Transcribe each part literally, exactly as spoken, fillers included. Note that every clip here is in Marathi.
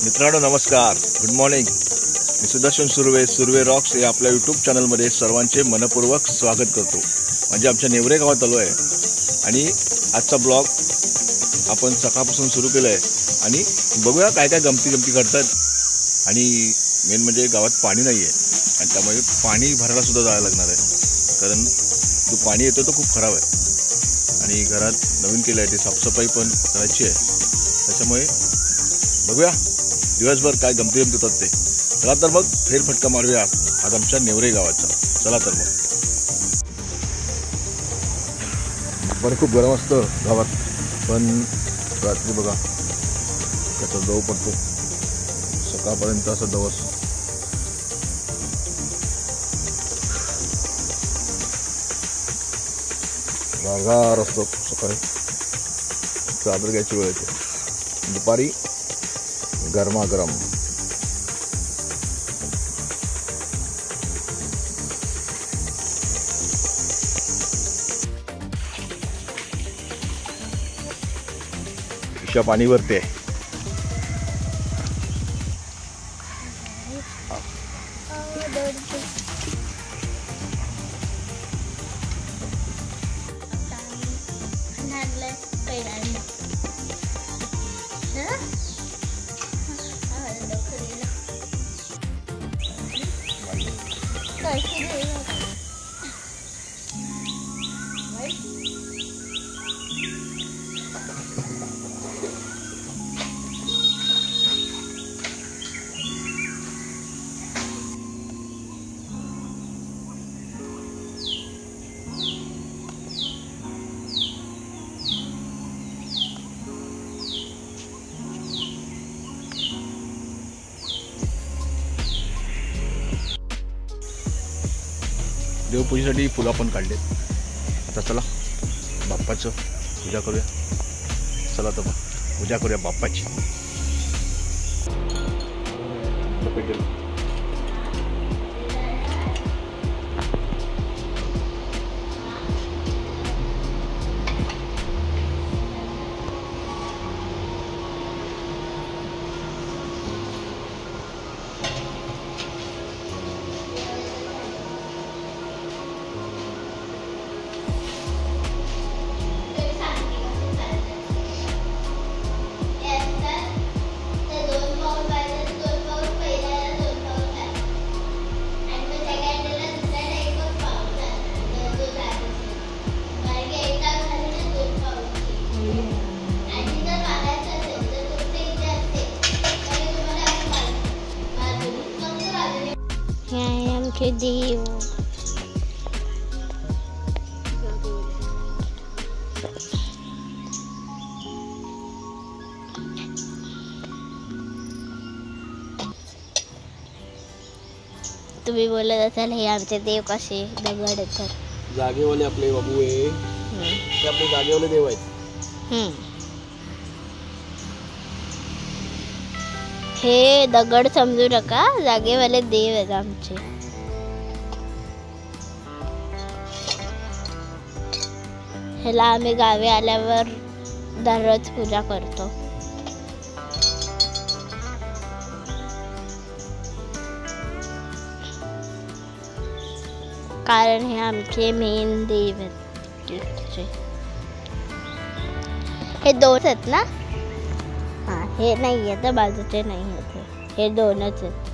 मित्रांनो नमस्कार, गुड मॉर्निंग. मी सुदर्शन सुर्वे, सुर्वे रॉक्स या आपल्या यूट्यूब चॅनलमध्ये सर्वांचे मनपूर्वक स्वागत करतो. म्हणजे आमच्या नेवरे गावात आलो आहे आणि आजचा ब्लॉग आपण सकाळपासून सुरू केला आहे आणि बघूया काय काय गमती गमती करतात. आणि मेन म्हणजे गावात पाणी नाही आहे आणि त्यामुळे पाणी भरायला सुद्धा जायला लागणार आहे, कारण जो पाणी येतो तो खूप खराब आहे आणि घरात नवीन केलं आहे ते साफसफाई पण करायची आहे. त्याच्यामुळे बघूया दिवसभर काय गमती गमती होतात ते. चला तर मग फेरफटका मारूया आज आमच्या नेवरे गावाचा. चला तर मग. बरं खूप गरम असतं गावात, पण रात्री बघा त्याचा दव पडतो, सकाळपर्यंत असं दव असतो. गारगार असतो सकाळी, चादर घ्यायची वेळ येते. दुपारी गरमागरम. ईशा पाणी भरते. देवपूजेसाठी फुलं पण काढलेत. आता चला बाप्पाचं पूजा करूया. चला तर मग पूजा करूया बाप्पाची. आमचे देव तुम्ही बोलत असाल हे आमचे देव कसे दगड येतात. जागेवाले आपले बाबू आहे, ते आपले जागेवाले देव आहेत. हे दगड समजू नका, जागेवाले देव आहेत आमचे. ह्याला आम्ही गावी आल्यावर दररोज पूजा करतो. कारण हे आमचे मेन देव आहेत. हे दोन आहेत ना, हा हे नाही आहेत, बाजूचे नाही आहेत, हे दोनच आहेत.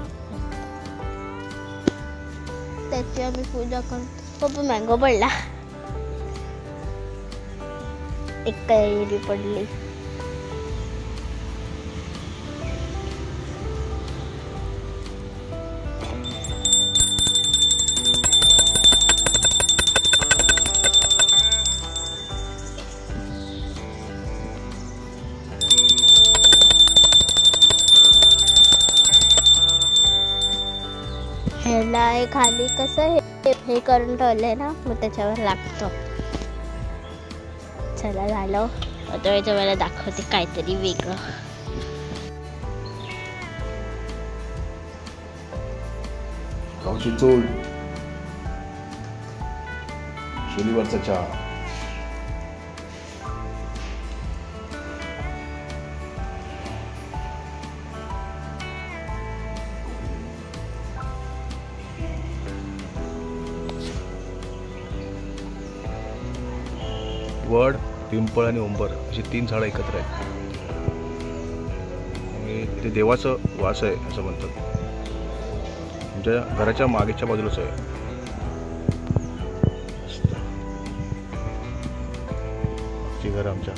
त्याची आम्ही पूजा करतो. खूप मँगो पडला, एक कैरी पडली. ह्याला खाली कसं हे हे करून ठेवलंय ना, मग त्याच्यावर लागतो. चला झालं, आता मी तुम्हाला दाखवते काहीतरी वेगळं. गावची चूल, चुलीवरचा चहा. वड, पिंपळ आणि उंबर अशी तीन झाडं एकत्र आहेत. आणि इथे देवाचं वास आहे असं म्हणतात. आमच्या घराच्या मागेच्या बाजूलाच आहे. आमची घर आमच्या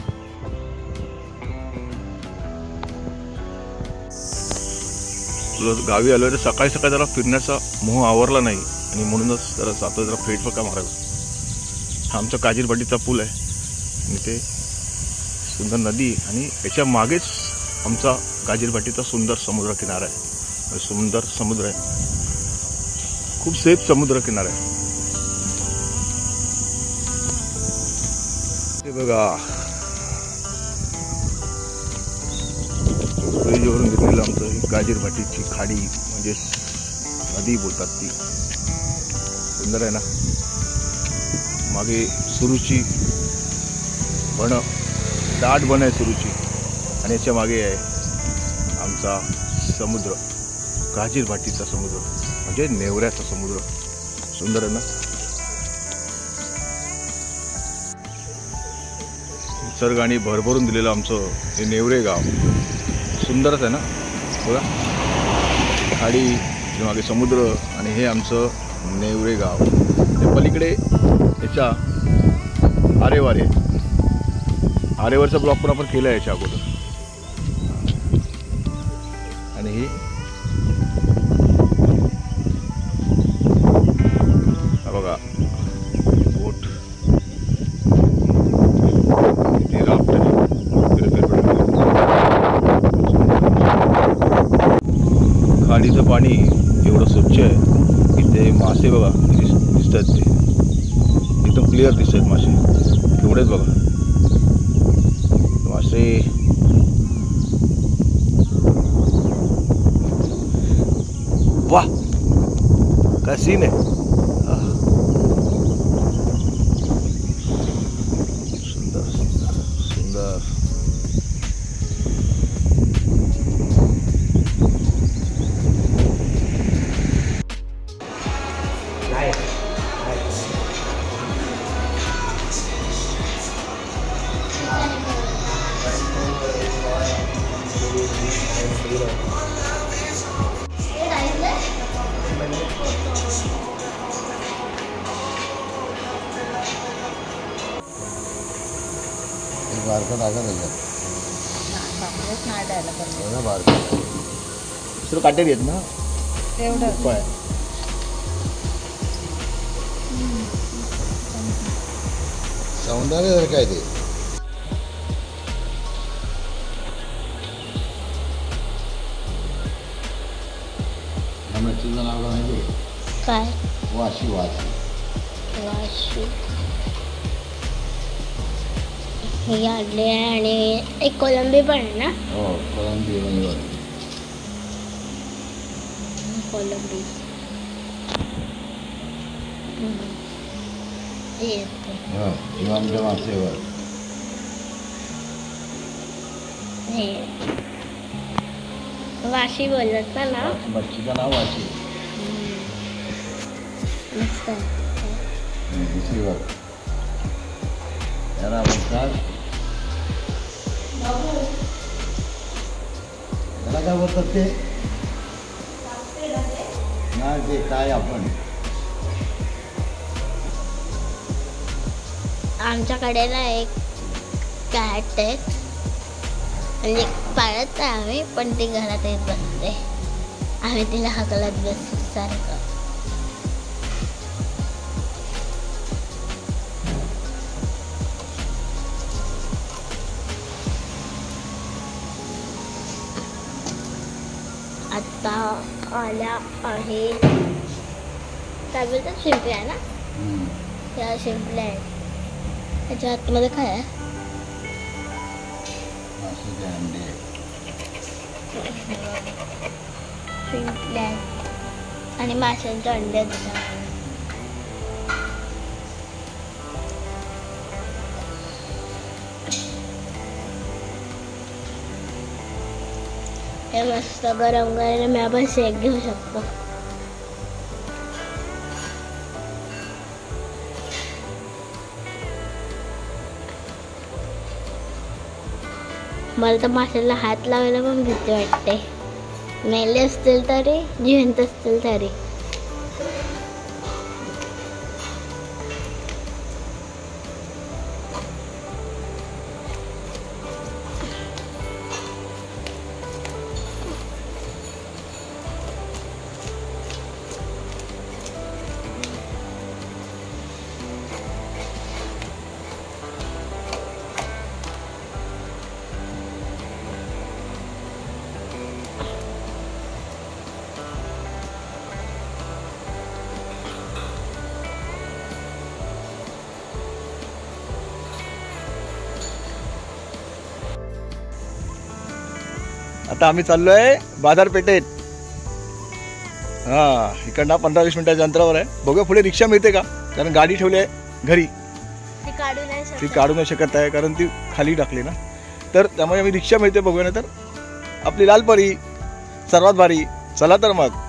गावी आलो तर सकाळी सकाळी जरा फिरण्याचा मोह आवरला नाही आणि म्हणूनच जरा जातो जरा फेटफटका मारायला. हा आमचा काजीरवाडीचा पूल आहे आणि ते सुंदर नदी आणि याच्या मागेच आमचा काजीरवाडीचा सुंदर समुद्र किनारा आहे. सुंदर समुद्र आहे, खूप सेफ समुद्र किनारा आहे. ते बघा ब्रिजवरून घेतलेलं आमचं काजीरवाडीची खाडी म्हणजे नदी बोलतात ती. सुंदर आहे ना. मागे सुरूची बन, दाट बन आहे सुरूची आणि याच्या मागे आहे आमचा समुद्र, काजीरवाडीचा समुद्र म्हणजे नेवऱ्याचा समुद्र. सुंदर आहे ना. निसर्गाने भरभरून दिलेलं आमचं हे नेवरे गाव सुंदरच आहे ना. बघा खाडी, मागे समुद्र आणि हे आमचं नेवरे गाव. ते पलीकडे याच्या आरेवारे, आरेवरचा ब्लॉक पण आपण केला आहे याच्या अगोदर. आणि ही बघा बोट, इथे राफ्ट आहे. खाडीचं पाणी एवढं स्वच्छ आहे की ते मासे बघा दिसतात, ते एकदम क्लिअर दिसत आहेत मासे. केवढेच बघा मासे. वाह काय सीन आहे. सुंदर सुंदर. दुसरं काटे घेत ना एवढं सौंदर्य काय ते. तुझं नाव माहिती काय? वाशी. वाशी वाशी हे आणले आणि एक कोलंबी पण आहे ना. हो कोलंबी बरोबर. कोलंबी हो आमच्या मासेवर हे वाशी बोलत ना ना. मच्छीचं नाव वाशी. मस्त दुसरीवर त्याला म्हणतात, त्याला काय बोलतात ते नाही ते काय आपण आमच्याकडे ना एक कॅट आहे म्हणजे पाळत नाही आम्ही, पण ती घरात येत बसते. आम्ही तिला हाकलत बसतो सारखं. आता आल्या आहे काय बोलतात शिंपल्या आहे ना. त्या शिंपल्या आहेत. त्याच्या आतमध्ये काय आहे? शिंपल्या आणि माशांचे अंडे आहेत. हे मस्त गरम गरम मी आपण शेक घेऊ शकतो. मला तर माशाला हात लावायला पण भीती वाटते, मेले असतील तरी जिवंत असतील तरी. आता आम्ही चाललोय बाजारपेठेत. हा, इकडनं पंधरा वीस मिनिटाच्या अंतरावर आहे. बघूया पुढे रिक्षा मिळते का, कारण गाडी ठेवली आहे घरी, ती काढू नाही शकत. ती काढू नाही शकत आहे कारण ती खाली टाकली ना, तर त्यामुळे आम्ही रिक्षा मिळते बघूया. ना तर आपली लालपरी सर्वात भारी. चला तर मग.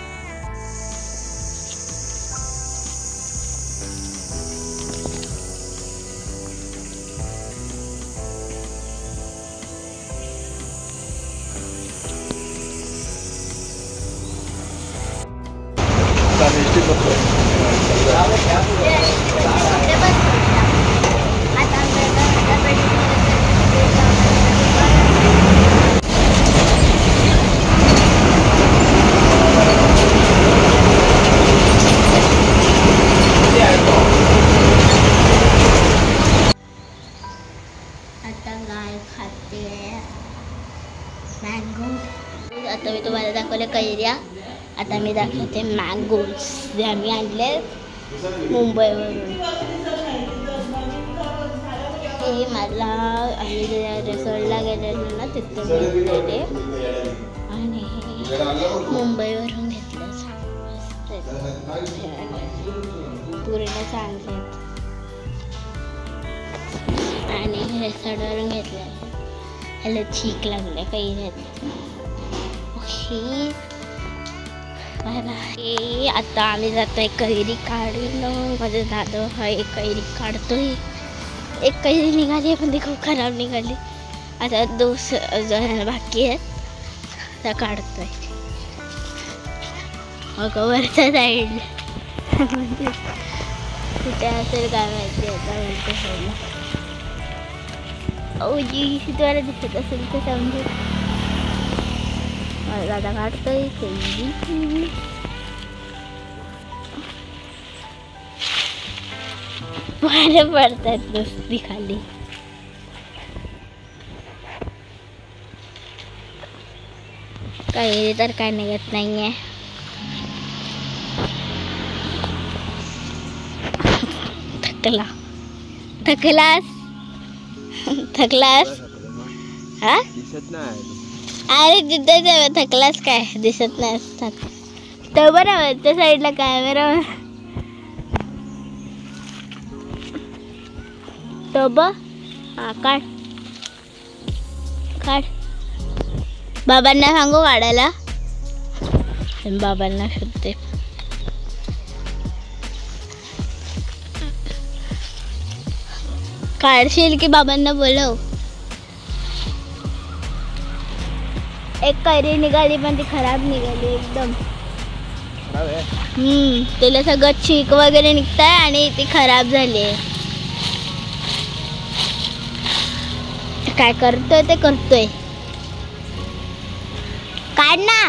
निश्चित बघतोय आता गाय खाते मँगो. आता मी तुम्हाला दाखवले कैऱ्या, आता मी दाखवते मँगोज जे आम्ही आणले मुंबईवरून. हे मला आम्ही जे रिसॉर्टला गेलेलो ना तिथून घेतलेले आणि मुंबईवरून घेतले. पूर्ण चांगले आणि रिसॉर्टवरून घेतले. ह्याला चीक लागले कैऱ्यात. Okay, bye bye. आता आम्ही जातोय कैरी काढून. माझा दादा हा एक कैरी काढतोय. एक कैरी निघाली पण ती खूप खराब निघाली. आता दोस जण बाकी आहेत, आता काढतोय. अगं वरच्या साईड कुठे असेल काय माहिती. आता वरच्या साईडला ओ जी तुम्हाला दिसत असेल तर समजू. दादा काढतोय कैरी. पानं पडतात नुसती खाली. कैरी तर काय निघत नाहीये. थकला थकलास थकलास हा दिसत नाही. अरे तिथे थकलास काय दिसत नाही असतात. तर बरोबर त्या साईडला कॅमेरा तो ब हा काढ काढ. बाबांना सांगू काढायला. बाबांना शोधते. काढशील की बाबांना बोलव. एक कैरी निघाली पण ती खराब निघाली एकदम. हम्म त्याला सगळं चीक वगैरे निघताय आणि ती खराब झाली. काय करतोय ते करतोय. काढ ना.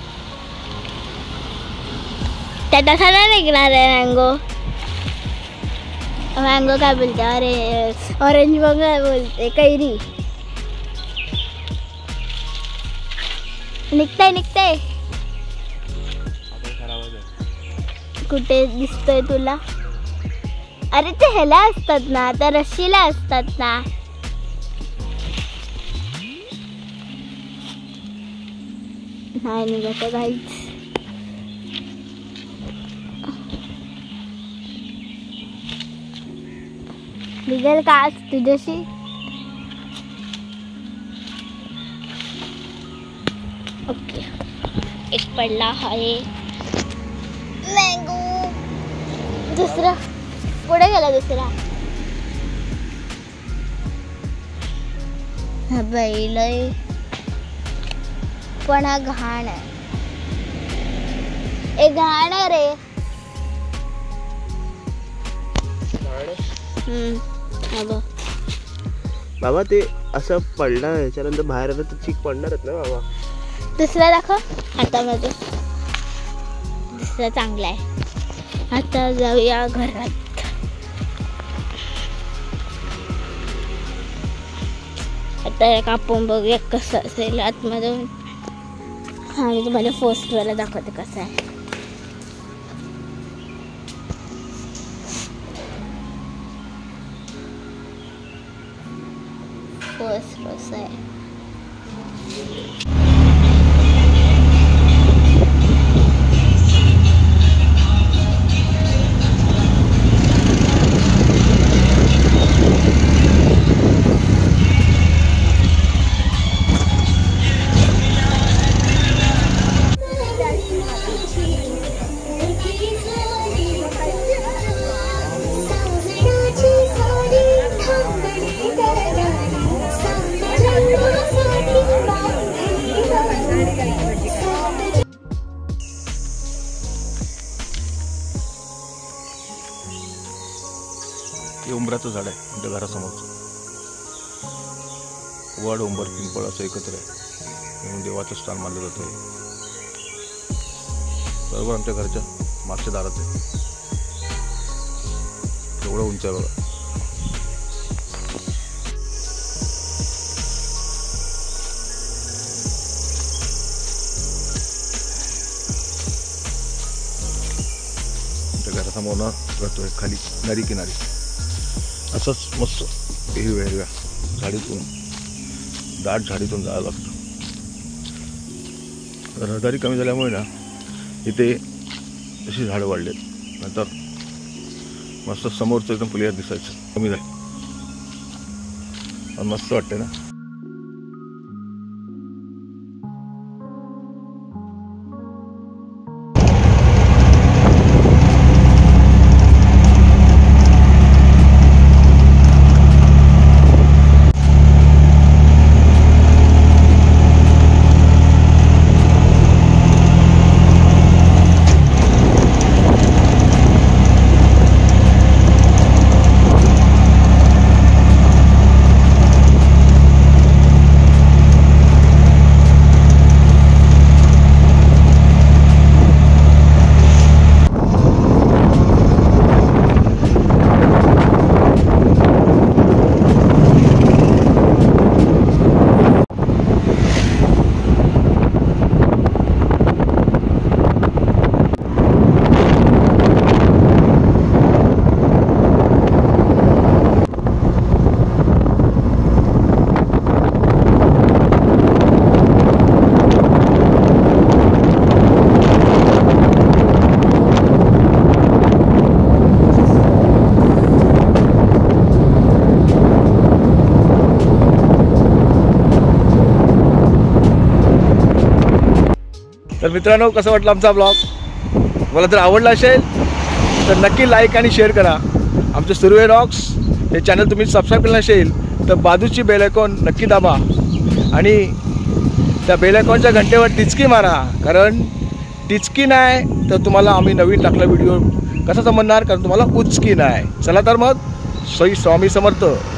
त्या तसा नाही निघणार आहे मँगो. मँगो काय बोलते, अरे ऑरेंज मँगो काय बोलते, कैरी. निघताय निघताय. कुठे दिसतोय तुला? अरे ते ह्याला असतात ना, त्या रस्सीला असतात ना. नाही निघत काहीच. निघेल का आज तुझ्याशी? ओके, एक पडला आहे मँगो. दुसरा कुठे गेला? दुसरा हा बैल आहे पण हा घाण आहे. ए घाण आहे रे. हम्म बाबा ते असं पडणार याच्यानंतर बाहेर आलं तर चीक पडणारच ना बाबा. दुसरा दाखव हातामध्ये. दुसरा चांगला आहे. आता जाऊया घरात. आता कापून बघूया कसं असेल आतमधून. हा मी तुम्हाला पोस्टरला दाखवते कसं आहे. पोस्टर असं आहे. हे उंबराचं झाड आहे आमच्या घरासमोरचं. वड उंबर पिंपळ असं एकत्र आहे म्हणून देवाचं स्थान मानलं जातं. बरोबर आमच्या घरच्या मागच्या दारात आहे. एवढं उंच आहे बघा. आमच्या घरासमोर ना राहतोय खाली नदी किनारी. असंच मस्त हिरव्या हिरव्या झाडीतून दाट झाडीतून जायला लागतं. रहदारी कमी झाल्यामुळे ना इथे अशी झाडं वाढलेत. नंतर मस्त समोरचं एकदम क्लिअर दिसायचं कमी झालं. पण मस्त वाटते ना. तर मित्रांनो, कसं वाटलं आमचा ब्लॉग? मला जर आवडला असेल तर नक्की लाईक आणि शेअर करा. आमचे सुर्वे रॉक्स हे चॅनल तुम्ही सबस्क्राईब केलं नसेल तर बाजूची बेल आयकॉन नक्की दाबा आणि त्या बेल आयकॉनच्या घंटेवर टिचकी मारा. कारण टिचकी नाही तर तुम्हाला आम्ही नवीन टाकला व्हिडिओ कसा समजणार? कारण तुम्हाला उचकी नाही. चला तर मग, श्री स्वामी समर्थ.